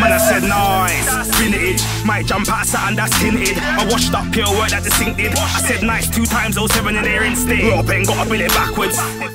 Man, I said nice, vintage. Might jump out something that's tinted. I washed up pure work that the sink did. I said nice 2 times, 07 in there instead. Rope ain't gotta build it backwards.